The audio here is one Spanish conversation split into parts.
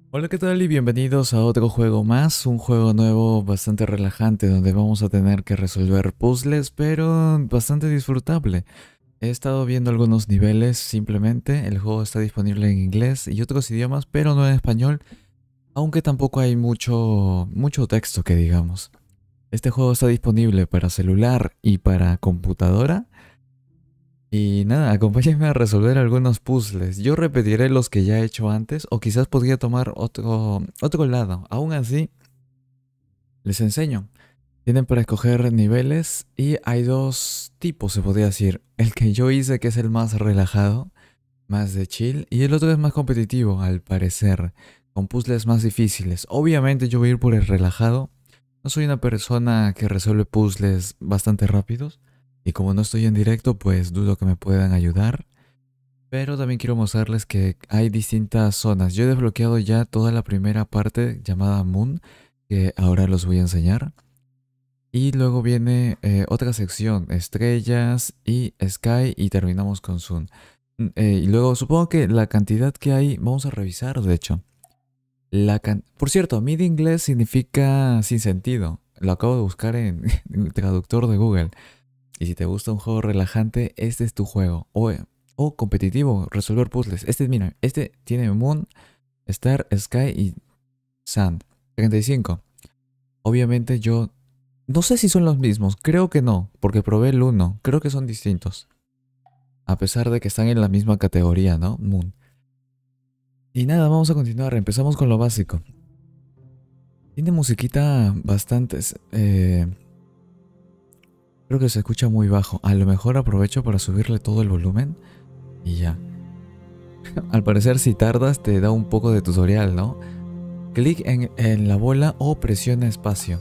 Hola, ¿qué tal? Y bienvenidos a otro juego más, un juego nuevo bastante relajante donde vamos a tener que resolver puzzles, pero bastante disfrutable. He estado viendo algunos niveles simplemente, el juego está disponible en inglés y otros idiomas, pero no en español, aunque tampoco hay mucho texto que digamos. Este juego está disponible para celular y para computadora. Y nada, acompáñenme a resolver algunos puzzles. Yo repetiré los que ya he hecho antes o quizás podría tomar otro lado. Aún así, les enseño. Tienen para escoger niveles y hay dos tipos, se podría decir. El que yo hice, que es el más relajado, más de chill, y el otro es más competitivo, al parecer, con puzzles más difíciles. Obviamente yo voy a ir por el relajado. No soy una persona que resuelve puzzles bastante rápidos. Y como no estoy en directo, pues dudo que me puedan ayudar. Pero también quiero mostrarles que hay distintas zonas. Yo he desbloqueado ya toda la primera parte llamada Moon, que ahora los voy a enseñar. Y luego viene otra sección, estrellas y sky y terminamos con Sun. Y luego supongo que la cantidad que hay, vamos a revisar de hecho. Por cierto, MIDI inglés significa sin sentido. Lo acabo de buscar en el traductor de Google. Y si te gusta un juego relajante, este es tu juego. O competitivo, resolver puzzles. Mira, este tiene Moon, Star, Sky y Sand. 35. Obviamente yo no sé si son los mismos, creo que no, porque probé el uno, creo que son distintos. A pesar de que están en la misma categoría, ¿no? Moon. Y nada, vamos a continuar, empezamos con lo básico. Tiene musiquita bastantes. Creo que se escucha muy bajo. A lo mejor aprovecho para subirle todo el volumen y ya. Al parecer si tardas te da un poco de tutorial, ¿no? Clic en la bola o presiona espacio.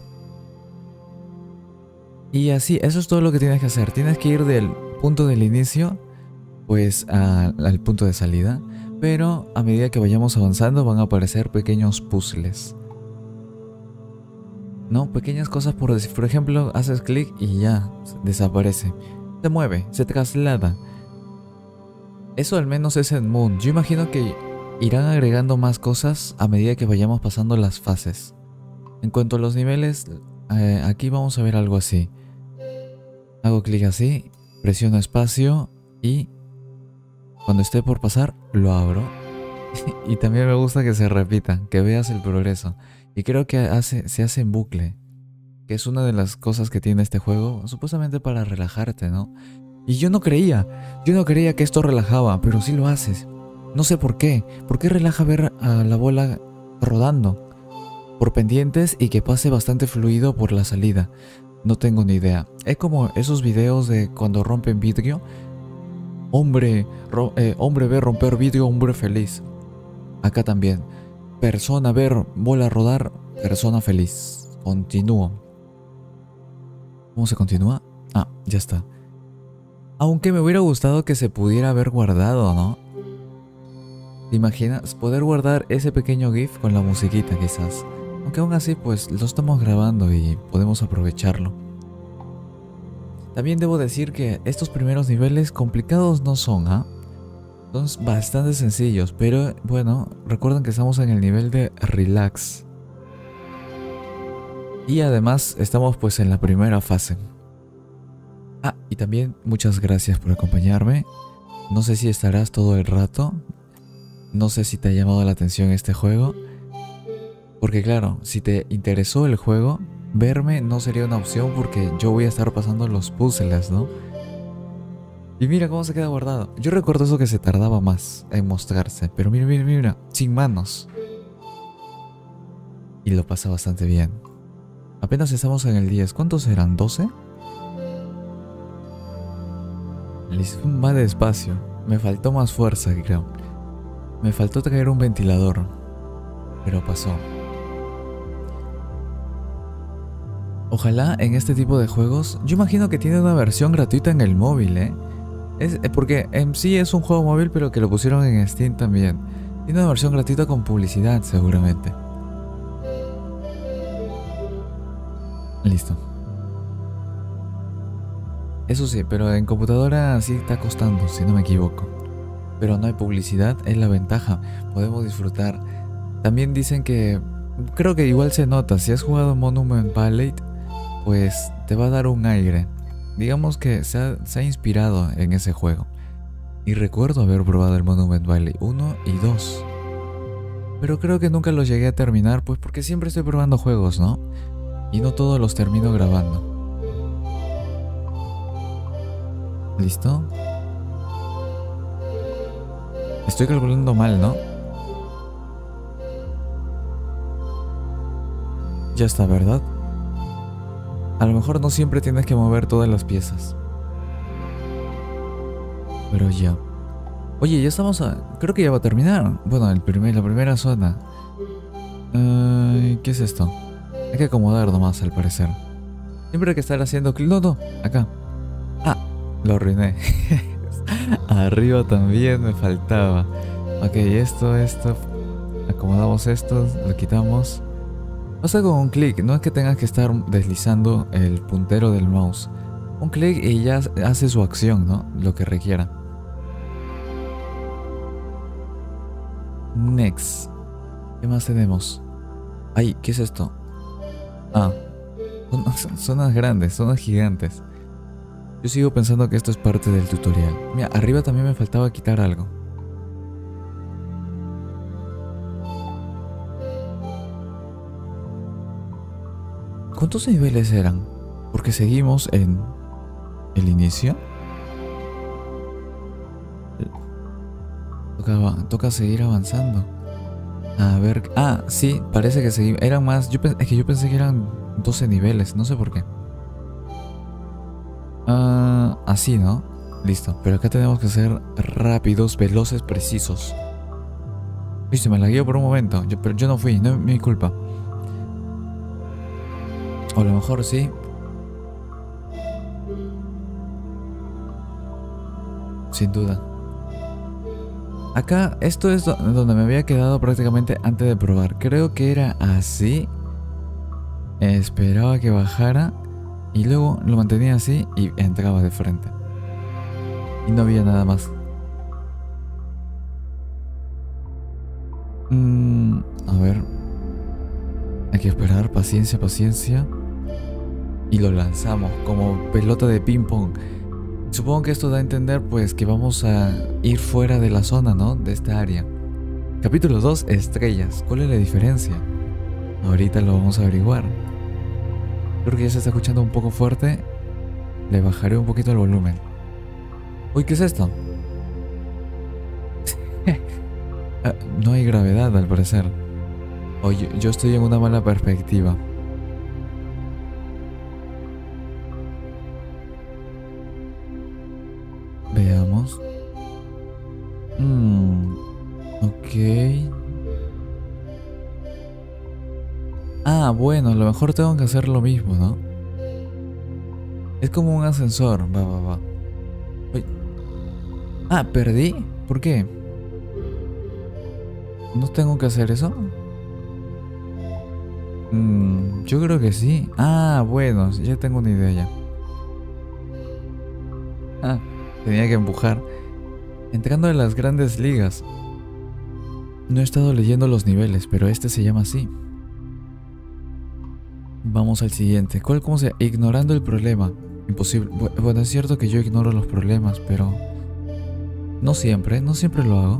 Y así, eso es todo lo que tienes que hacer. Tienes que ir del punto del inicio, pues al punto de salida. Pero a medida que vayamos avanzando van a aparecer pequeños puzzles. ¿No? Pequeñas cosas por decir. Por ejemplo, haces clic y ya desaparece. Se mueve, se traslada. Eso al menos es en Moon. Yo imagino que irán agregando más cosas a medida que vayamos pasando las fases. En cuanto a los niveles, aquí vamos a ver algo así. Hago clic así, presiono espacio y cuando esté por pasar, lo abro. Y también me gusta que se repita, que veas el progreso. Y creo que se hace en bucle, que es una de las cosas que tiene este juego, supuestamente para relajarte, ¿no? Y yo no creía que esto relajaba, pero sí lo haces. No sé por qué. ¿Por qué relaja ver a la bola rodando por pendientes y que pase bastante fluido por la salida? No tengo ni idea. Es como esos videos de cuando rompen vidrio. Hombre ve romper vidrio, hombre feliz. Acá también. Persona ver bola rodar, persona feliz. Continúo. ¿Cómo se continúa? Ah, ya está. Aunque me hubiera gustado que se pudiera haber guardado, ¿no? ¿Te imaginas? Poder guardar ese pequeño GIF con la musiquita quizás. Aunque aún así pues lo estamos grabando y podemos aprovecharlo. También debo decir que estos primeros niveles complicados no son, ¿ah? Son bastante sencillos, pero bueno, recuerden que estamos en el nivel de relax. Y además estamos pues en la primera fase. Ah, y también muchas gracias por acompañarme. No sé si estarás todo el rato. No sé si te ha llamado la atención este juego. Porque claro, si te interesó el juego, verme no sería una opción porque yo voy a estar pasando los puzzles, ¿no? Y mira cómo se queda guardado. Yo recuerdo eso que se tardaba más en mostrarse. Pero mira, sin manos. Y lo pasa bastante bien. Apenas estamos en el 10. ¿Cuántos eran? ¿12? Listo, va despacio. Me faltó más fuerza, creo. Me faltó traer un ventilador. Pero pasó. Ojalá en este tipo de juegos, yo imagino que tiene una versión gratuita en el móvil, ¿eh? Porque en sí es un juego móvil, pero que lo pusieron en Steam también. Tiene una versión gratuita con publicidad, seguramente. Listo. Eso sí, pero en computadora sí está costando, si no me equivoco. Pero no hay publicidad, es la ventaja. Podemos disfrutar También dicen que, creo que igual se nota, si has jugado Monument Valley, pues te va a dar un aire. Digamos que se ha inspirado en ese juego. Y recuerdo haber probado el Monument Valley 1 y 2. Pero creo que nunca los llegué a terminar, pues porque siempre estoy probando juegos, ¿no? Y no todos los termino grabando. ¿Listo? Estoy calculando mal, ¿no? Ya está, ¿verdad? A lo mejor no siempre tienes que mover todas las piezas. Pero ya. Oye, ya estamos a... Creo que ya va a terminar. Bueno, la primera zona. ¿Qué es esto? Hay que acomodar nomás, al parecer. Siempre hay que estar haciendo clic. No, no, acá. Ah, lo arruiné. Arriba también me faltaba. Ok, esto. Acomodamos esto, lo quitamos. Pasa con un clic, no es que tengas que estar deslizando el puntero del mouse. Un clic y ya hace su acción, ¿no? Lo que requiera. Next. ¿Qué más tenemos? Ay, ¿qué es esto? Ah, zonas grandes, zonas gigantes. Yo sigo pensando que esto es parte del tutorial. Mira, arriba también me faltaba quitar algo. ¿Cuántos niveles eran? Porque seguimos en el inicio. Toca seguir avanzando. A ver... Ah, sí, parece que seguimos. Eran más... Es que yo pensé que eran 12 niveles, no sé por qué. Así, ¿no? Listo, pero acá tenemos que ser rápidos, veloces, precisos. Viste, me la guío por un momento. Pero yo no fui, no es mi culpa. O a lo mejor sí. Sin duda. Acá, esto es donde me había quedado prácticamente antes de probar. Creo que era así. Esperaba que bajara. Y luego lo mantenía así y entraba de frente. Y no había nada más. A ver. Hay que esperar, paciencia, paciencia. Y lo lanzamos como pelota de ping pong. Supongo que esto da a entender pues que vamos a ir fuera de la zona, ¿no? De esta área. Capítulo 2, estrellas. ¿Cuál es la diferencia? Ahorita lo vamos a averiguar. Creo que ya se está escuchando un poco fuerte. Le bajaré un poquito el volumen. Uy, ¿qué es esto? No hay gravedad al parecer. Oye, yo estoy en una mala perspectiva. Veamos. Ok. Ah, bueno, a lo mejor tengo que hacer lo mismo, ¿no? Es como un ascensor. Va. Uy. Ah, ¿perdí? ¿Por qué? ¿No tengo que hacer eso? Yo creo que sí. Ah, bueno, ya tengo una idea ya. Ah, tenía que empujar. Entrando en las grandes ligas. No he estado leyendo los niveles, pero este se llama así. Vamos al siguiente. ¿Cómo se llama? Ignorando el problema. Imposible. Bueno, es cierto que yo ignoro los problemas, pero... no siempre lo hago.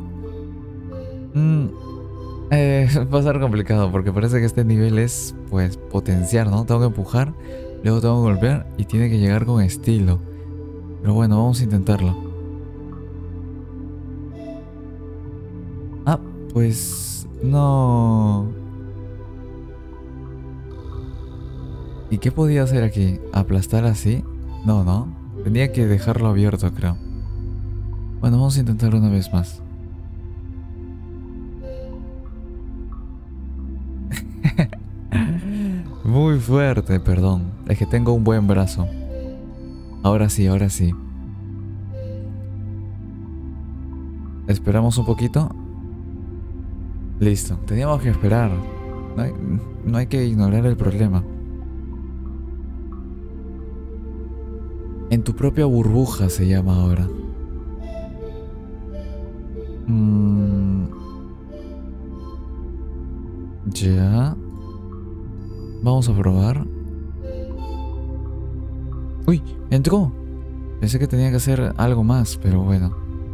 Va a ser complicado porque parece que este nivel es, pues, potenciar, ¿no? Tengo que empujar, luego tengo que golpear y tiene que llegar con estilo. Pero bueno, vamos a intentarlo. Ah, pues... no... ¿Y qué podía hacer aquí? ¿Aplastar así? No. Tenía que dejarlo abierto, creo. Bueno, vamos a intentarlo una vez más. Muy fuerte, perdón. Es que tengo un buen brazo. Ahora sí. Esperamos un poquito. Listo, teníamos que esperar. No hay que ignorar el problema. En tu propia burbuja se llama ahora. Ya. Vamos a probar. ¡Uy! ¡Entró! Pensé que tenía que hacer algo más, pero bueno.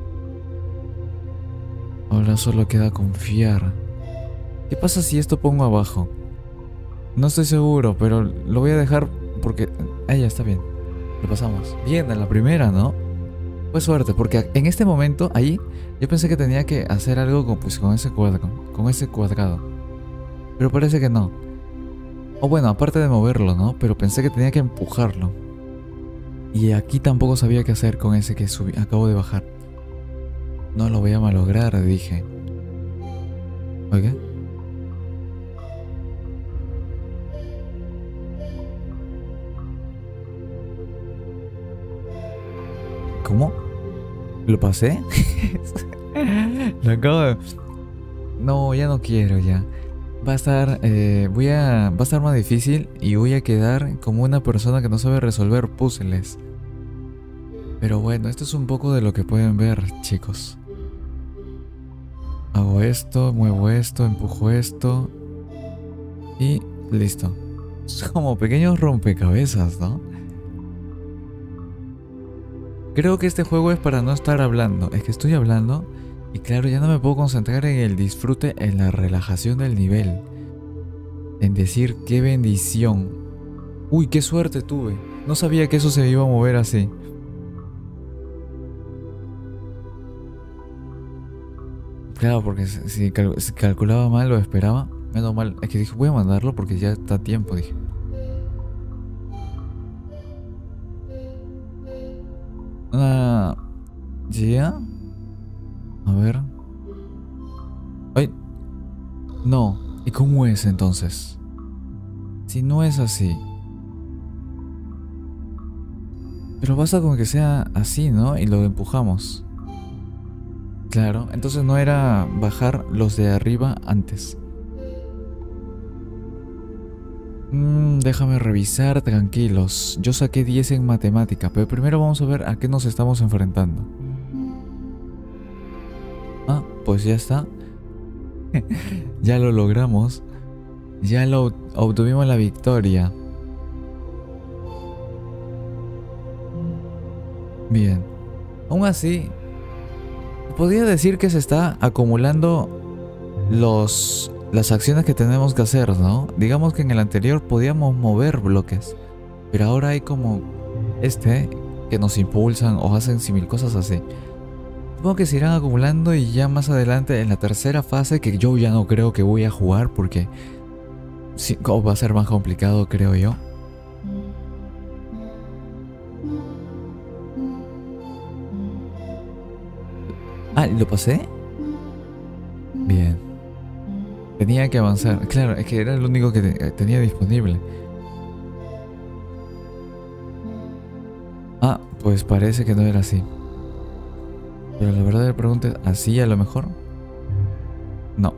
Ahora solo queda confiar. ¿Qué pasa si esto pongo abajo? No estoy seguro, pero lo voy a dejar porque... Ah, ya está bien. Lo pasamos. Bien, en la primera, ¿no? Fue suerte, porque en este momento, ahí, yo pensé que tenía que hacer algo con, pues, con ese cuadrado. Con ese cuadrado. Pero parece que no. O bueno, aparte de moverlo, ¿no? Pero pensé que tenía que empujarlo. Y aquí tampoco sabía qué hacer con ese que subí, acabo de bajar. No lo voy a malograr, dije. ¿Oye? ¿Cómo? ¿Lo pasé? Lo acabo de... No, ya no quiero ya. Va a estar... va a estar más difícil y voy a quedar como una persona que no sabe resolver puzzles. Pero bueno, esto es un poco de lo que pueden ver, chicos. Hago esto, muevo esto, empujo esto. Y listo. Es como pequeños rompecabezas, ¿no? Creo que este juego es para no estar hablando. Es que estoy hablando y claro, ya no me puedo concentrar en el disfrute, en la relajación del nivel. En decir qué bendición. Uy, qué suerte tuve. No sabía que eso se iba a mover así. Claro, porque si calculaba mal o esperaba, menos mal. Es que dije, voy a mandarlo porque ya está a tiempo, dije. Ah, ¿ya? A ver. ¡Ay! No. ¿Y cómo es entonces? Si no es así. Pero basta con que sea así, ¿no? Y lo empujamos. Claro, entonces no era bajar los de arriba antes. Déjame revisar, tranquilos. Yo saqué 10 en matemática, pero primero vamos a ver a qué nos estamos enfrentando. Ah, pues ya está. Ya lo logramos. Ya lo obtuvimos la victoria. Bien. Aún así, podría decir que se está acumulando las acciones que tenemos que hacer, ¿no? Digamos que en el anterior podíamos mover bloques, pero ahora hay como que nos impulsan o hacen mil cosas así. Supongo que se irán acumulando y ya más adelante en la tercera fase, que yo ya no creo que voy a jugar porque sí, va a ser más complicado, creo yo. Ah, ¿lo pasé? Bien. Tenía que avanzar. Claro, es que era el único que tenía disponible. Ah, pues parece que no era así. Pero la verdadera pregunta es, ¿así a lo mejor? No.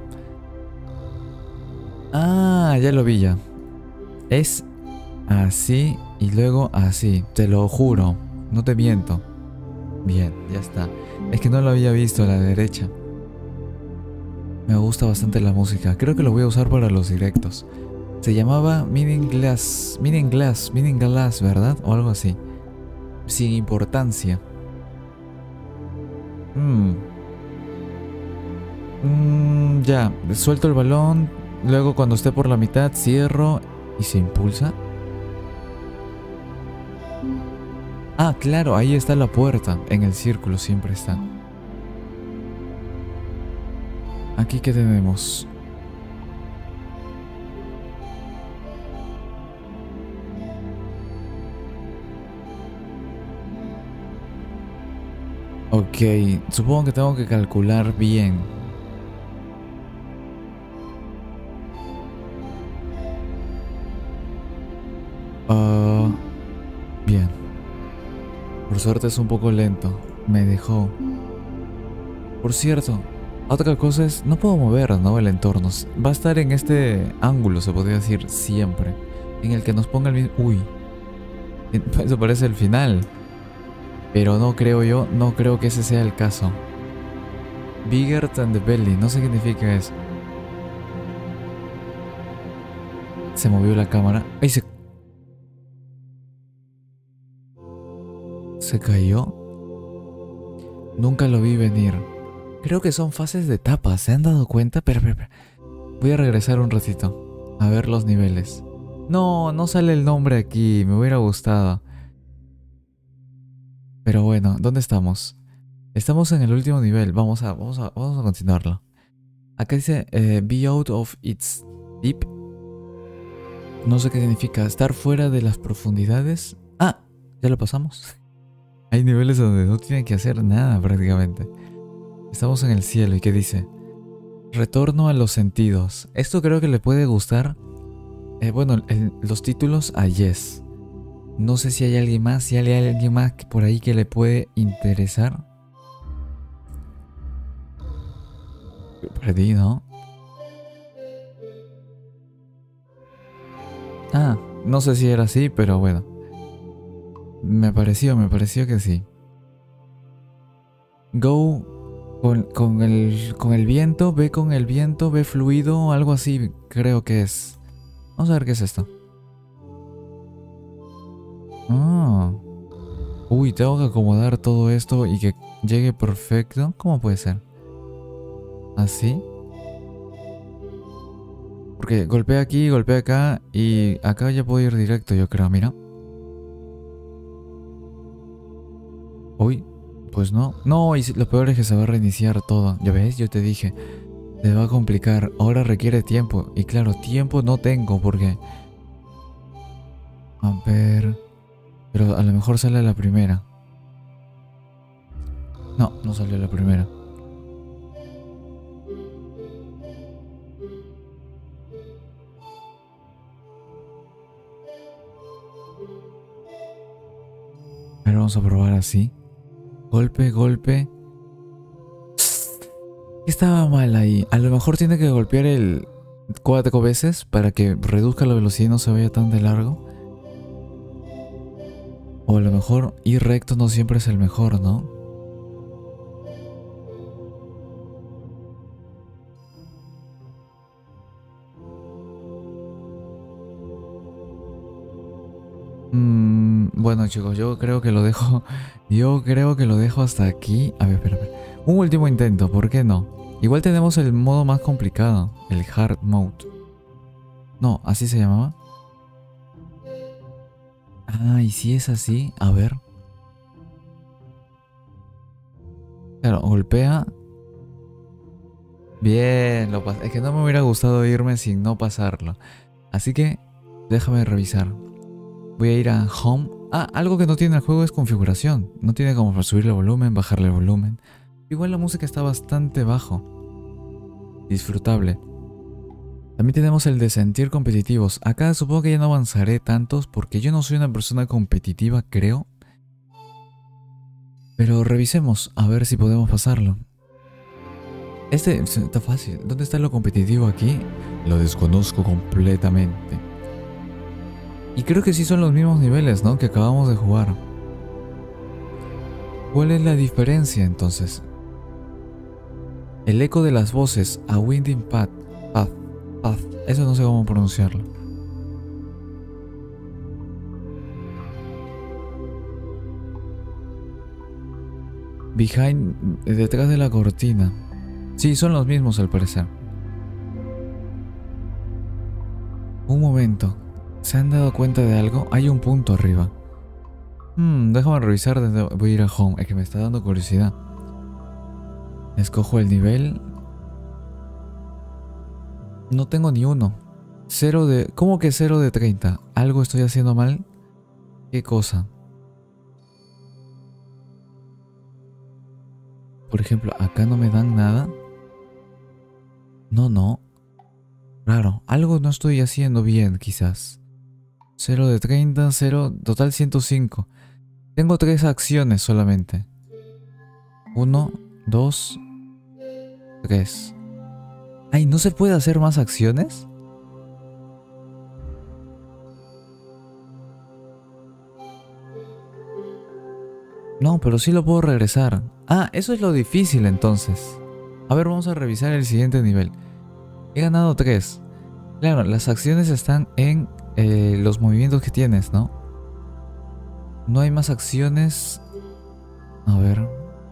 Ah, ya lo vi ya. Es así y luego así. Te lo juro. No te miento. Bien, ya está. Es que no lo había visto a la derecha. Me gusta bastante la música. Creo que lo voy a usar para los directos. Se llamaba Meaningless, ¿verdad? O algo así. Sin importancia. Ya, suelto el balón. Luego cuando esté por la mitad cierro y se impulsa. Ah, claro, ahí está la puerta. En el círculo siempre está. Aquí qué tenemos. Ok, supongo que tengo que calcular bien. Bien. Por suerte es un poco lento. Me dejó. Por cierto, otra cosa es, no puedo mover, ¿no? El entorno. Va a estar en este ángulo, se podría decir, siempre. En el que nos ponga el mismo... Uy. Eso parece el final. Pero no creo yo, no creo que ese sea el caso. Bigger than the belly, no sé qué significa eso. Se movió la cámara. ¡Ay! Se cayó. Nunca lo vi venir. Creo que son fases de etapas. ¿Se han dado cuenta? Espera. Voy a regresar un ratito. A ver los niveles. No, no sale el nombre aquí. Me hubiera gustado. Pero bueno, ¿dónde estamos? Estamos en el último nivel. Vamos a continuarlo. Acá dice be out of its deep. No sé qué significa. Estar fuera de las profundidades. Ah, ya lo pasamos. Hay niveles donde no tienen que hacer nada prácticamente. Estamos en el cielo. ¿Y qué dice? Retorno a los sentidos. Esto creo que le puede gustar. Los títulos a Yes. No sé si hay alguien más. Si hay alguien más por ahí que le puede interesar. Perdí, ¿no? Ah, no sé si era así, pero bueno. Me pareció que sí. Go con el viento, ve con el viento, ve fluido, algo así creo que es. Vamos a ver qué es esto. Ah. Uy, tengo que acomodar todo esto y que llegue perfecto. ¿Cómo puede ser? ¿Así? Porque golpea aquí, golpea acá y acá ya puedo ir directo, yo creo, mira. Uy, pues no. No, y lo peor es que se va a reiniciar todo. ¿Ya ves? Yo te dije. Se va a complicar. Ahora requiere tiempo. Y claro, tiempo no tengo porque... A ver... Pero a lo mejor sale la primera. No, no salió la primera. A ver, vamos a probar así. Golpe, golpe. Estaba mal ahí. A lo mejor tiene que golpear el 4 veces para que reduzca la velocidad y no se vaya tan de largo. O a lo mejor ir recto no siempre es el mejor, ¿no? Bueno chicos, yo creo que lo dejo. Yo creo que lo dejo hasta aquí. A ver, espera. Un último intento, ¿por qué no? Igual tenemos el modo más complicado, el Hard Mode. No, ¿así se llamaba? Ah, y si es así, a ver. Claro, golpea. Bien, es que no me hubiera gustado irme sin no pasarlo. Así que, déjame revisar. Voy a ir a Home. Ah, algo que no tiene el juego es configuración. No tiene como para subirle el volumen, bajarle el volumen. Igual la música está bastante bajo. Disfrutable. También tenemos el de sentir competitivos. Acá supongo que ya no avanzaré tantos porque yo no soy una persona competitiva, creo. Pero revisemos a ver si podemos pasarlo. Este está fácil. ¿Dónde está lo competitivo aquí? Lo desconozco completamente. Y creo que sí son los mismos niveles, ¿no? Que acabamos de jugar. ¿Cuál es la diferencia entonces? El eco de las voces. A winding path. Path. Eso no sé cómo pronunciarlo. Behind. Detrás de la cortina. Sí, son los mismos al parecer. Un momento. ¿Se han dado cuenta de algo? Hay un punto arriba. Déjame revisar desde... Voy a ir a Home. Es que me está dando curiosidad. Escojo el nivel. No tengo ni uno. 0 de... ¿Cómo que 0 de 30? ¿Algo estoy haciendo mal? ¿Qué cosa? Por ejemplo, acá no me dan nada. No. Raro. Algo no estoy haciendo bien, quizás. 0 de 30, 0... Total 105. Tengo 3 acciones solamente. 1, 2, 3. Ay, ¿no se puede hacer más acciones? No, pero sí lo puedo regresar. Ah, eso es lo difícil entonces. A ver, vamos a revisar el siguiente nivel. He ganado 3. Claro, las acciones están en los movimientos que tienes, ¿no? No hay más acciones. A ver.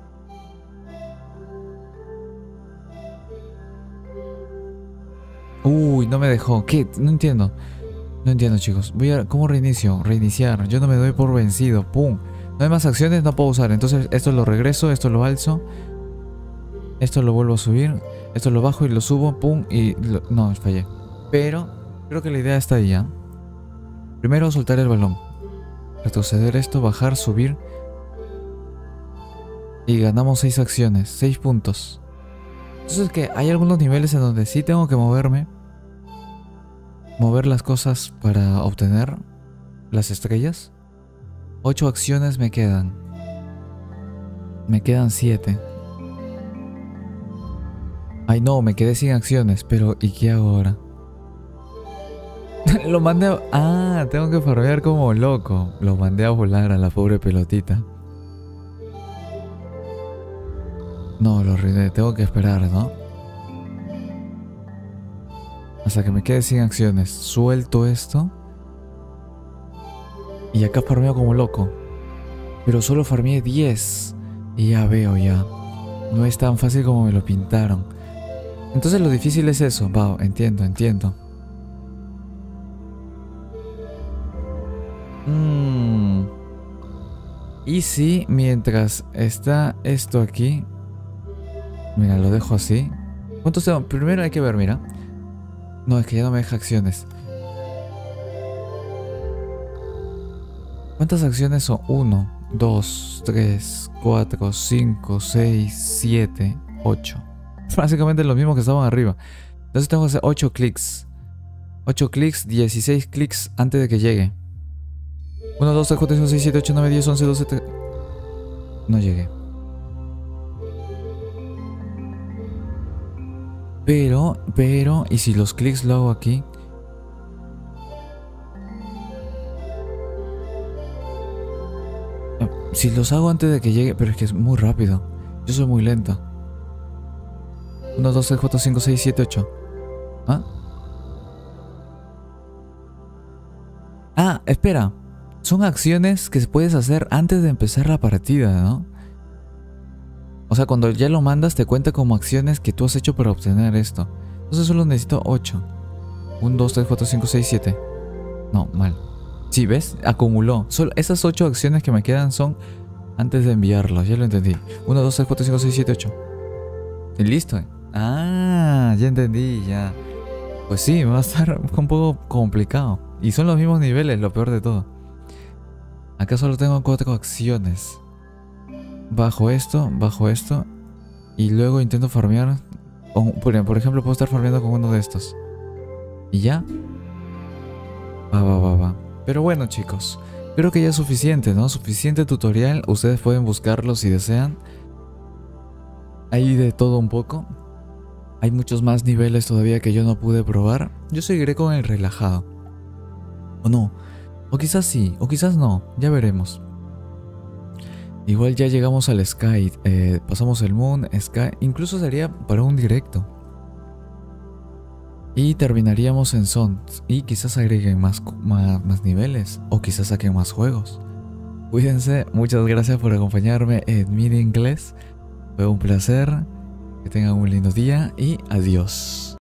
Uy, no me dejó. ¿Qué? No entiendo. No entiendo, chicos. Voy a... ¿Cómo reinicio? Reiniciar. Yo no me doy por vencido. ¡Pum! No hay más acciones, no puedo usar. Entonces esto lo regreso, esto lo alzo. Esto lo vuelvo a subir. Esto lo bajo y lo subo. ¡Pum! Y... No, fallé. Pero creo que la idea está ahí, ¿ya? Primero soltar el balón. Retroceder esto, bajar, subir. Y ganamos 6 acciones. 6 puntos. Entonces que hay algunos niveles en donde sí tengo que moverme. Mover las cosas para obtener las estrellas. 8 acciones me quedan. Me quedan 7. Ay no, me quedé sin acciones. Pero ¿y qué hago ahora? Lo mandé a... Ah, tengo que farmear como loco. Lo mandé a volar a la pobre pelotita. No, lo arruiné. Tengo que esperar, ¿no? Hasta que me quede sin acciones. Suelto esto. Y acá farmeo como loco. Pero solo farmeé 10. Y ya veo ya. No es tan fácil como me lo pintaron. Entonces lo difícil es eso. Va, entiendo, entiendo. Y si mientras está esto aquí... Mira, lo dejo así. ¿Cuántos tengo? Primero hay que ver, mira. No, es que ya no me deja acciones. ¿Cuántas acciones son? 1, 2, 3, 4, 5, 6, 7, 8. Básicamente lo mismo que estaban arriba. Entonces tengo que hacer 8 clics. 8 clics, 16 clics antes de que llegue. 1, 2, 3, 4, 5, 6, 7, 8, 9, 10, 11, 12, 13... No llegué. Pero, ¿y si los clics lo hago aquí? Si los hago antes de que llegue, pero es que es muy rápido. Yo soy muy lento. 1, 2, 3, 4, 5, 6, 7, 8. ¿Ah? Ah, espera. Son acciones que puedes hacer antes de empezar la partida, ¿no? O sea, cuando ya lo mandas te cuenta como acciones que tú has hecho para obtener esto. Entonces solo necesito 8. 1, 2, 3, 4, 5, 6, 7. No, mal. Sí, ¿ves? Acumuló. Solo esas 8 acciones que me quedan son antes de enviarlos. Ya lo entendí. 1, 2, 3, 4, 5, 6, 7, 8. Y listo. Ah, ya entendí, ya. Pues sí, va a estar un poco complicado. Y son los mismos niveles, lo peor de todo. Acá solo tengo 4 acciones. Bajo esto. Y luego intento farmear. Por ejemplo, puedo estar farmeando con uno de estos. Y ya. Va. Pero bueno, chicos. Creo que ya es suficiente, ¿no? Suficiente tutorial. Ustedes pueden buscarlo si desean. Hay de todo un poco. Hay muchos más niveles todavía que yo no pude probar. Yo seguiré con el relajado. O no. O quizás sí. O quizás no. Ya veremos. Igual ya llegamos al Sky. Pasamos el Moon, Sky. Incluso sería para un directo. Y terminaríamos en Sons. Y quizás agreguen más niveles. O quizás saquen más juegos. Cuídense. Muchas gracias por acompañarme en Mini Inglés. Fue un placer. Que tengan un lindo día. Y adiós.